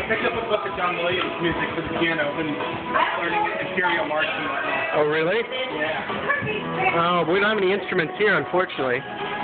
picked up a book of John Williams' music for the piano and learning Imperial March and whatnot. Oh, really? Yeah. Oh, we don't have any instruments here, unfortunately.